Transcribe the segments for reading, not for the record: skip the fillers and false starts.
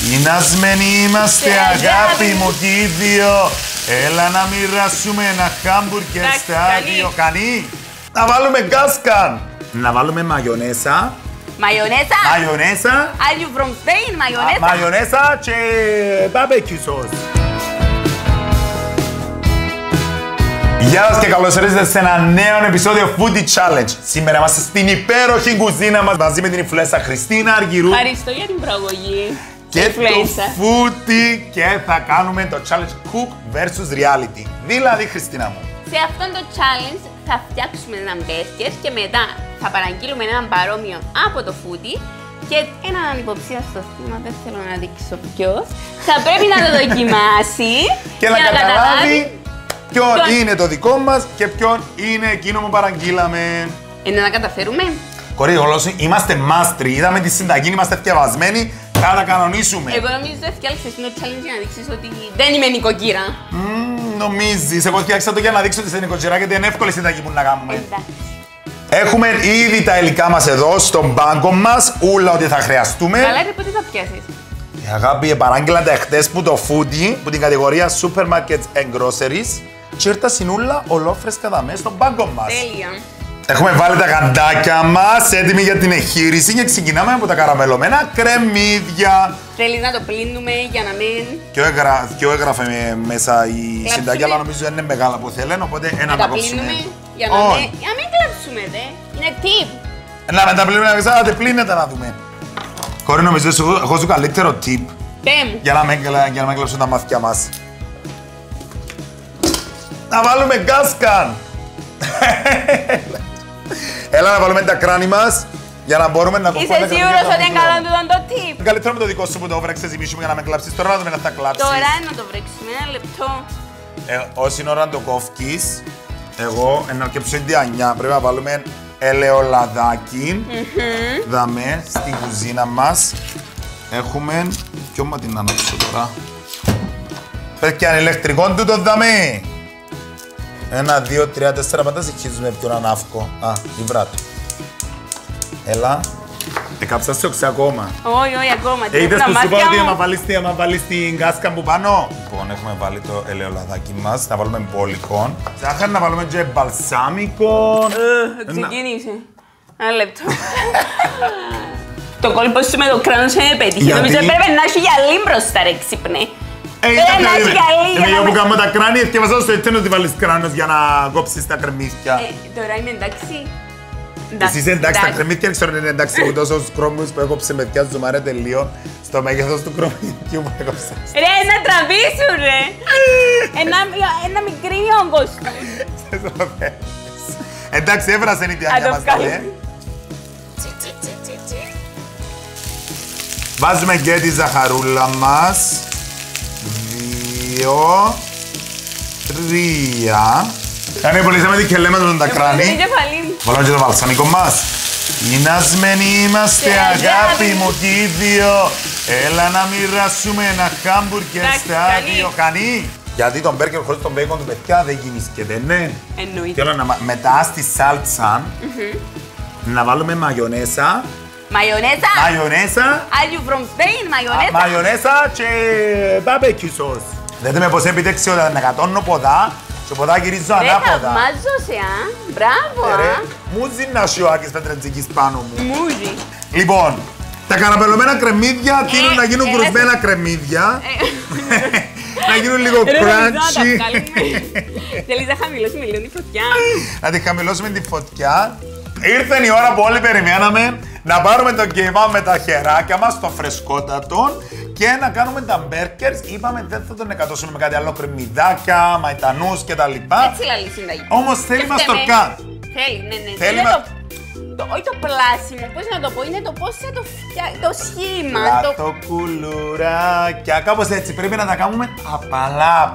Γυμνασμένοι είμαστε αγάπη μου κι οι δύο. Έλα να μοιράσουμε ένα χάμπουργκερ στα δύο. Κανεί. Να βάλουμε γκάσκαν. Να βάλουμε μαγιονέσα. Μαγιονέσα. Μαγιονέσα. Are you from Spain? Μαγιονέσα. Μαγιονέσα και barbecue sauce. Γεια σας και καλώς ήρθατε σε ένα νέο επεισόδιο Foodie Challenge. Σήμερα είμαστε στην υπέροχη κουζίνα μας μαζί με την Ινφλουένσα Χριστίνα Αργυρού. Ευχαριστώ για την προαγωγή. Και το Foodie και θα κάνουμε το Challenge Cook vs Reality. Δηλαδή, Χριστίνα μου, σε αυτόν το challenge θα φτιάξουμε έναν μπέργκερ και μετά θα παραγγείλουμε έναν παρόμοιο από το Foodie και έναν υποψίαστο θύμα, δεν θέλω να δείξω ποιος, θα πρέπει να το δοκιμάσει και να καταλάβει ποιον είναι το δικό μας και ποιον είναι εκείνο που παραγγείλαμε. Να καταφέρουμε. Κορί, όλος είμαστε μάστροι, είδαμε τη συνταγή, είμαστε θκευασμένοι, θα τα κανονίσουμε. Εγώ νομίζω ότι φτιάξεις το challenge για να δείξεις ότι δεν είμαι νοικοκύρα. Νομίζεις, εγώ φτιάξα το για να δείξω ότι είσαι νοικοκυρά γιατί είναι εύκολη συνταγή που να κάνουμε. Εντάξει. Έχουμε ήδη τα υλικά μας εδώ στον πάγκο μας, ούλα ό,τι θα χρειαστούμε. Καλά, ρε, πότε θα πιάσεις. Αγάπη, παράγγειλα τα εχθές που το Foodie, που την κατηγορία Supermarkets and Groceries, και ήρθαν ούλα ολόφρεσκα δαμέ στον πάγκο μας. Τέλεια. Έχουμε βάλει τα γαντάκια μας έτοιμοι για την εγχείρηση και ξεκινάμε από τα καραμελωμένα κρεμμύδια. Θέλεις να το πλύνουμε για να μην... Και έγραφε μέσα η συνταγή, αλλά νομίζω δεν είναι μεγάλα που θέλουν, οπότε ένα να κόψουμε. Να τα πλύνουμε για να μην κλάψουμε, δε. Είναι tip. Να με τα πλύνουμε, να ξέρετε, πλύνετε να δούμε. Κόρη, νομίζω έχω σου καλύτερο tip. Πέ μου. Για να μην κλάψουν τα μάθηκια μας. Να βάλουμε γκάσκαν. Έλα να βάλουμε τα κράνη μας για να μπορούμε να κόψουμε. Είσαι σίγουρος ότι είναι καλό τούτο το tip. Καλύτερο με το δικό σου που το βρέξες ζυμίσουμε για να με κλάψεις. Τώρα να δούμε να θα κλάψεις. Τώρα είναι να το βρέξουμε, ένα λεπτό. Όση ώρα το κόφκεις, εγώ να αρκεψω την διανιά. Πρέπει να βάλουμε ελαιολαδάκι. Δαμε στην κουζίνα μας. Έχουμε... Ποιο μα την ανάψω τώρα. Πες και αν ηλεκτρικό τούτο δαμε. 1, 2, 3, 4, πάντα συγχύζουμε ποιον ανάφκο. Η βράτου. Έλα. Εκάψα σε οξύ ακόμα. Όχι, ακόμα. Είδες που σου είπα ότι άμα βάλεις την κάσκα που πάνω. Λοιπόν, έχουμε βάλει το ελαιολαδάκι μας. Θα βάλουμε μπόλικο. Ζάχαρη να βάλουμε και μπαλσάμικο. Ξεκίνησε. Ένα λεπτό. Το κόλπο σου με το κράνος είναι πέτυχε. Νομίζω πρέπει να έχει γυαλί μπροστά ρε ξύπνε. Εγώ που κάνω τα κράνη, εθιέβασα στο έτοιμο ότι βάλεις κράνος για να κόψεις τα κρεμμύθια. Τώρα είμαι εντάξει. Εσύ είσαι εντάξει, τα κρεμμύθια ξέρω αν είναι εντάξει που τόσους κρόμους που έκοψε με διά σου μαρέ τελείω στο μέγεθος του κρομμύθιου που έκοψες. Ρε, να τραβήσουν ρε! Ένα μικρή όγκος του. Εντάξει, έβρασε η διάρκεια μας καλέ. Βάζουμε και τη ζαχαρούλα μας. 2, 3. Κάνε πολύσαμε την κελέμα του τα κράνη. Βάλαμε και το βαλσαμικό μας. Γυμνασμένοι είμαστε αγάπη μου κι οι δύο. Έλα να μοιράσουμε ένα χάμπουργκερ στα δύο. Κανεί. Γιατί τον μπέργκερ χωρίς τον μπέικον του παιδιά δεν γίνησκεται, ναι. Εννοείται. Μετά στη σάλτσα να βάλουμε μαγιονέσα. Μαγιονέσα. Μαγιονέσα. Are you from Spain? Μαγιονέσα. Μαγιονέσα και barbecue sauce. Δείτε με πως επιτέξει όταν να κατώνω ποδά και ποδά γυρίζω ανάποδα. Ρε, θαυμάζω μπράβο, Μούζι να σου άκεις πετρετζικής πάνω μου. Μούζι. Λοιπόν, τα καραπελωμένα κρεμμύδια τείνουν να γίνουν κρουσμένα κρεμμύδια. Να γίνουν λίγο crunchy. Θέλεις να χαμηλώσουμε λίγο τη φωτιά. Να τη χαμηλώσουμε τη φωτιά. Ήρθε η ώρα που όλοι περιμέναμε να πάρουμε το κέιμα με τα χεράκια μας, το φρεσκότατο και να κάνουμε τα μπέρκερς. Είπαμε δεν θα τον εκατώσουμε με κάτι άλλο, κρεμμυδάκια, μαϊτανούς κτλ. Έτσι λαλή συνταγή. Όμως θέλει μαστορκά. Θέλει, ναι. Θέλει όχι το πλάσιμο, πώς να το πω, είναι το πώς θα το φτιάξει, το σχήμα. Λατοκουλουράκια, κάπως έτσι, πρέπει να τα κάνουμε απαλά.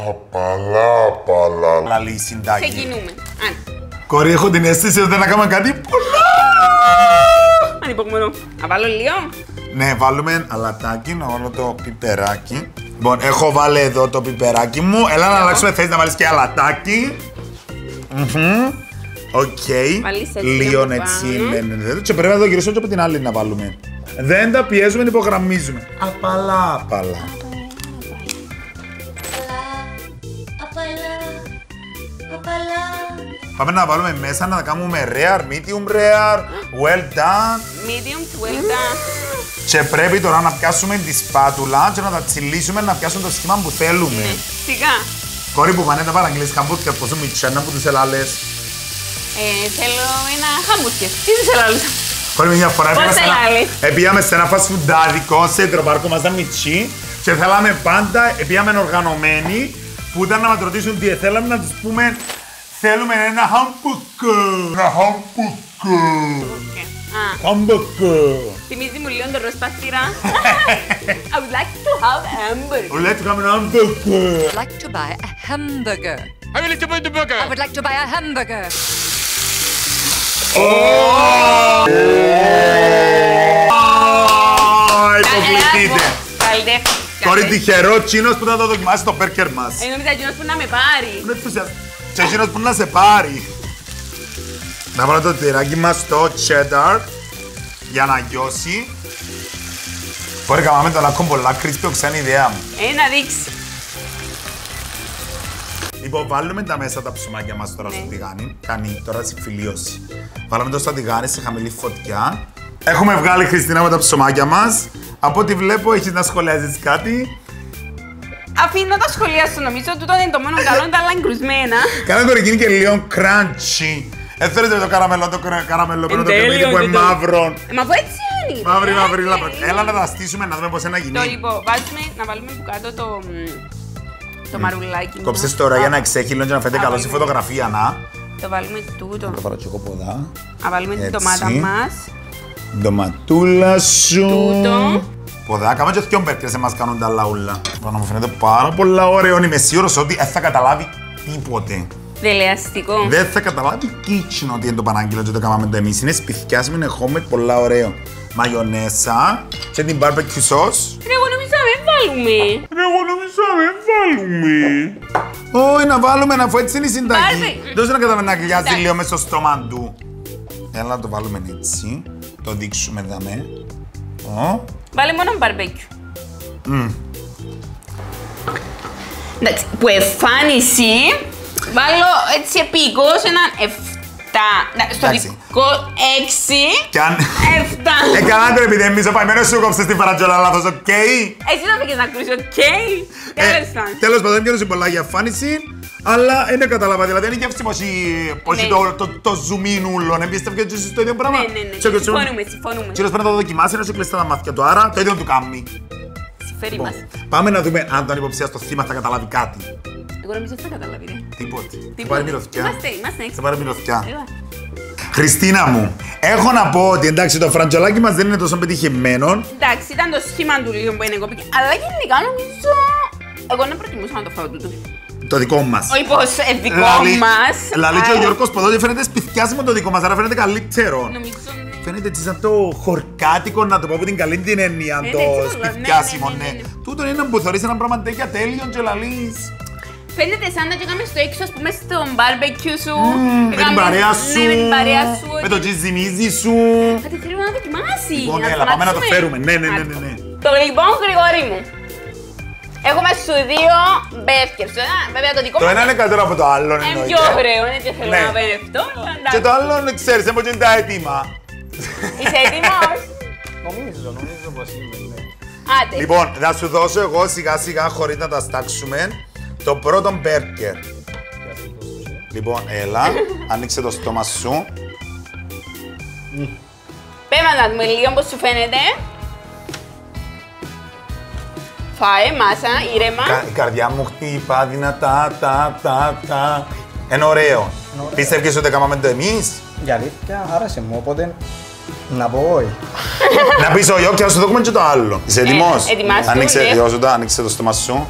Λαλή συνταγή. Ξεκινούμε. Κορί, έχω την αίσθηση ότι δεν θα κάνουμε κάτι πολλά. Ανυπομονώ. Να βάλω λίγο. Ναι, βάλουμε αλατάκι, να βάλω το πιπεράκι. Λοιπόν, έχω βάλει εδώ το πιπεράκι μου. Έλα να αλλάξουμε θέση να βάλεις και αλατάκι. Οκ. Βάλεις έτσι Λίγο από έτσι. πάνω. Ναι. Και πρέπει να το γυρίσουμε και από την άλλη να βάλουμε. Δεν τα πιέζουμε, την υπογραμμίζουμε. Απαλά, απαλά. Πάμε να βάλουμε μέσα να τα κάνουμε rare, medium rare, well done. Medium, well done. Και πρέπει τώρα να πιάσουμε τη σπάτουλα και να τα τσιλίσουμε να πιάσουν το σχήμα που θέλουμε. Σιγά. Κόρη που πάνε τα παραγγείλεις χαμπούθια, πόσο μητσένα που τους ελάλες. Θέλω ένα χαμπούθια. Τι τους ελάλες. Κόρη μια φορά πώς ελάλες. πήγαμε σε ένα φασφουντάδικο, σε τροπάρκο μας τα μητσί και θέλαμε πάντα, πήγαμε οργανωμένοι που ήταν να μας ρωτήσουν τι θέλαμε να τους πούμε θέλουμε ένα χαμπούκο. Ένα χαμπούκο. Χαμπούκο. Θυμίζει μου λίγο το ροσπαστήρα. I would like to have a hamburger. Would like to have a hamburger. I would like to buy a hamburger. I would like to buy the burger. I would like to buy a hamburger. Υποκληθείτε. Κόρη τυχερό τσίνος που θα το δοκιμάσει το μπέρκερ μας. Νόμιζα τσίνος που να με πάρει. Και τσίνος που να σε πάρει. Να βάλω το τυράκι μας στο cheddar για να γιώσει. Κόρη καμάμε το λάκκο πολλά κρίσπιο, ξένη ιδέα μου. Να δείξει. Λοιπόν, βάλουμε τα μέσα τα ψωμάκια μας τώρα στο τηγάνι. Κάνει τώρα συμφιλίωση. Βάλαμε το στο τηγάνι σε χαμηλή φωτιά. Έχουμε βγάλει, Χριστίνα, με τα ψωμάκια μας. Από ό,τι βλέπω, έχεις να σχολιάζεις κάτι. Αφήνω τα σχολεία σου, νομίζω τούτο είναι το μόνο καλό, τα άλλα εγκρουσμένα. Κάνε το γίνει και λίγο crunchy. Θέλετε με το καραμελό, το κρεμμύδι που είναι μαύρο. Μα αφού έτσι είναι. Μαύρη λάπρα. Έλα να τα στήσουμε, να δούμε πώς είναι να γίνει. Το λοιπόν, να βάλουμε που κάτω το μαρουλάκι. Κόψες τώρα για να εξέχει και να φαίνεται καλό στη φωτογραφία, να. Το βάλουμε τούτο. Το βάλω και εγώ ποδά. Να βάλουμε την ντομάτα μας. Ντοματούλα σου. Τούτο. Ποδά, κάμε και δυο μπέρκερ σε μας κάνουν τα λαούλα. Πάνω μου φαίνεται πάρα πολλά ωραίο. Είμαι σίγουρος ότι δεν θα καταλάβει τίποτε. Δελεαστικό. Δεν θα καταλάβει kitchen ότι είναι το Πανάγγελο και το κάναμε το εμείς. Είναι σπιθιάσιμο, είναι homemade, πολλά ωραίο. Μαγιονέσα και την barbecue sauce. Εγώ νομίζω να βάλουμε. Όχι, να βάλουμε, αφού έτσι είναι η συνταγή. Δώσε να καταλάβει να γλιάζει λίγο μέσα στο στόμα του. Έλα να το βάλουμε έτσι. Το δείξουμε δαμέ. Βάλε μόνο μπαρμπέκιου. Εντάξει, που εμφάνιση, βάλω έτσι επίκως έναν 7. Στο δικό 6. Κι αν... 7. Έκανα το επειδή εμείς ο παϊμένος σου κόψες την φαρατζόλα λάθος, οκ. Εσύ θα πήγες να κρούσεις, οκ. Τέλος πάντων, δεν πολλά για εμφάνιση, αλλά είναι κατάλαβα, δηλαδή είναι γεύση πως το ζουμίνουλο, δεν πίστευε και στο ίδιο πράγμα. Ναι, συμφωνούμε. Κύριος πρέπει να το δοκιμάσει, να σου κλειστά τα μάτια του, άρα το ίδιο του κάνει. Συμφέρει μας. Πάμε να δούμε αν το ανυποψία στο θύμα θα καταλάβει κάτι. Εγώ νομίζω θα καταλάβει, ρε. Τίποτε. Θα πάρει μυρωδιά. Είμαστε έξω. Θα πάρει μυρωδιά. Χριστίνα μου, έχω να πω ότι εντάξει το φραντζολάκι μας δεν είναι τόσο πετυχημένο. Εντάξει, ήταν το σχήμα του λίγο που είναι κόπηκε, αλλά γενικά νομίζω... Εγώ να προτιμούσα να το φάω τούτο. Το δικό μας. Όχι πως δικό μας. Λαλή και ο Γιώργος Ποδό και φαίνεται σπιθιάσιμο το δικό μας, άρα φαίνεται καλύτερο. Νομίζω ναι. Φαίνεται έτσι σαν το χορκάτικο, να το πω από την καλή την έννοια, το σπιθιάσιμο, ναι. Τούτο είναι που θωρείς ένα πράγμα τέτοια τέλειον και λαλείς. Φαίνεται σαν να έκαμε στο έξω, ας πούμε, στον barbecue σου. Με την παρέα σου. Ναι, με την παρέα σου. Με το τζιζιμίζι σου. Κάτι θέλω να δοκιμάσει. Λοιπόν, έλα, πάμε να το φέρουμε. Ναι. Το λοιπόν, Γρηγόρη μου. Έχουμε σου δύο μπέρκερ. Βέβαια το δικό μου. Το ένα είναι καλύτερο από το άλλο. Είναι πιο ωραίο, είναι και θέλω να πέφτω. Και το άλλο, ξέρεις, δεν είναι τα έτοιμα. Είσαι έτοιμος? Νομίζω πως είμαι. Άντε. Λοιπόν, θα σου δώσω εγώ σιγά σιγά χωρίς να τα στάξουμε το πρώτο μπέρκερ. Λοιπόν, έλα, ανοίξε το στόμα σου. Πέμε να δούμε λίγο πώς σου φαίνεται. Φάε μάσα, ήρεμα. Η καρδιά μου χτύπα δυνατά, τα. Είναι ωραίο. Πιστεύεις ότι κάναμε το εμείς? Για αλήθεια, άρεσε μου, οπότε να πω όχι. Να πεις όχι, και να σου δούμε και το άλλο. Είσαι έτοιμος? Ετοιμάσου, Ανοίξε το στόμα σου.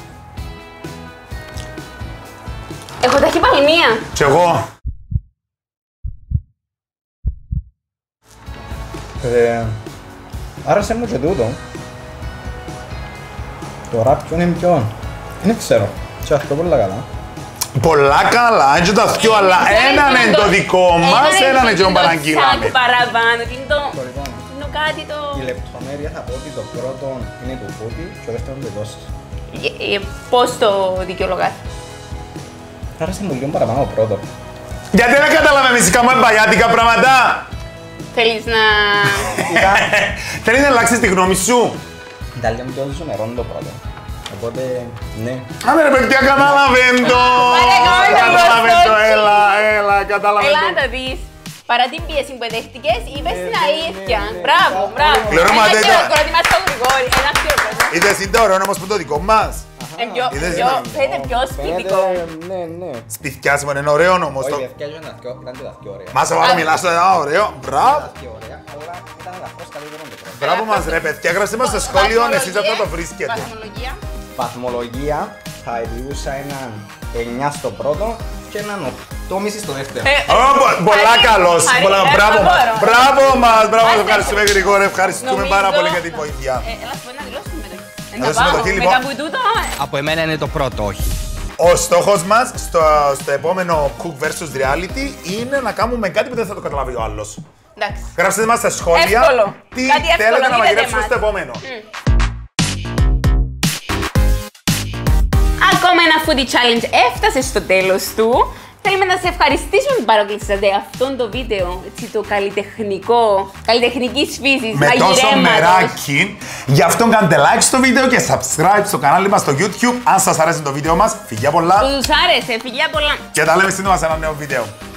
Έχω ταχυπαλμία. Κι εγώ. Άρεσε μου και τούτο. Τώρα ποιον είναι ποιον. Δεν ξέρω. Και αυτό πολλά καλά. Πολλά καλά, έτσι τα δυο, αλλά έναν είναι το δικό μας, έναν είναι και τον παραγγείλαμε. Σάκ παραπάνω, τι είναι το κάτι το... Η λεπτομέρεια θα πω ότι το πρώτο είναι του Φούτη και ο δεύτερο του Δόσης. Πώς το δικαιολογάς? Άρεσε μου λίγο παραπάνω ο πρώτο. Γιατί δεν κατάλαβε μισικά μου εμπαγιάτικα πράγματα. Θέλεις να... Θέλεις να αλλάξεις τη γνώμη σου. Ήταν λίγο πιο ζουμερό το πρώτο. Οπότε, ναι. Άμε ρε παιδιά, καταλαβαίνω το. Έλα, καταλαβαίνω. Έλα να τα δεις. Παρά την πίεση που δέχτηκες, είπες την αλήθεια. Μπράβο, μπράβο. Πληρώματα Ένα ήταν. χειροκρότημα στο Γρηγόρη. Ένα χειροκρότημα. Είδες είναι το ωραίο όμως που το δικό μας. Φαίνεται πιο σπιτικό. Ναι, ναι. Σπιθιάσιμο είναι ωραίο όμως. Όχι, παιδιά, ήταν τα πιο ωραία. Μας έβαλα μιλάς στο ένα ωραίο. Μπράβο. Τα πιο ωραία, αλλά ήταν ελαφρώς καλύτερο το πρώτο. Μπράβο μας ρε παιδιά, γράψτε μας στο σχόλιο εσείς αυτό το βρίσκετε. Βαθμολογία. Βαθμολογία θα ειδιούσα έναν 9 στο πρώτο και έναν 8,5 στο δεύτερο. Πολλά καλός. Μπράβο μας. Μπράβο μας. Μπράβο μας. Άστε, Ευχαριστούμε Γρηγόρη. Ευχαριστούμε Νομίζω- πάρα πολύ για την βοήθεια. Έλα σου πω να δηλώσουμε μετά. Να δώσουμε το χείλη, Μετά λοιπόν. που τούτο, Από εμένα είναι το πρώτο, όχι. Ο στόχος μας στο επόμενο Cook vs Reality είναι να κάνουμε κάτι που δεν θα το καταλάβει ο άλλος. εντάξει. Γράψτε μας στα σχόλια Εύκολο. τι Κάτι εύκολο, θέλετε να δείτε μαγειρέψουμε μας. στο επόμενο. Ακόμα ένα foodie challenge έφτασε στο τέλος του. Θέλουμε να σε ευχαριστήσουμε που παρακολουθήσατε αυτό το βίντεο, έτσι, το καλλιτεχνικό, καλλιτεχνικής φύσης, Με τόσο μαγειρέματος. μεράκι. Γι' αυτό κάντε like στο βίντεο και subscribe στο κανάλι μας στο YouTube. Αν σας αρέσει το βίντεο μας, φιλιά πολλά Που τους άρεσε, φιλιά πολλά. και τα λέμε σύντομα σε ένα νέο βίντεο.